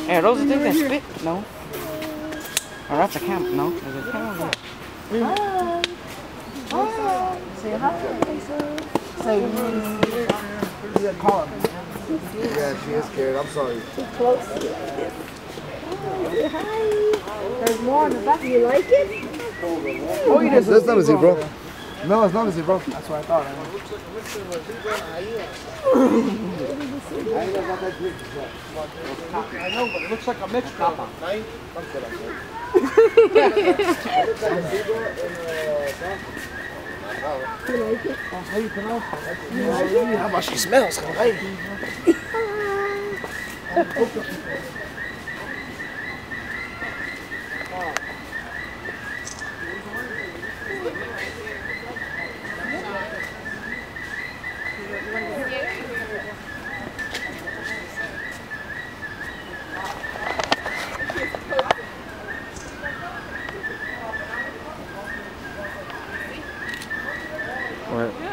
Hey, are those the things that spit? No. Oh, that's a camp. No. There's a camp over there. Hi. Hi. Say hi. Say you call her. Yeah, she is scared. I'm sorry. Too close. Hi. There's more on the back. You like it? Oh, you just. That's not easy, bro. No, it's not easy, bro. That's what I thought. I know, but it looks like a mixed papa. How you pronounce it? How much she smells, right? What?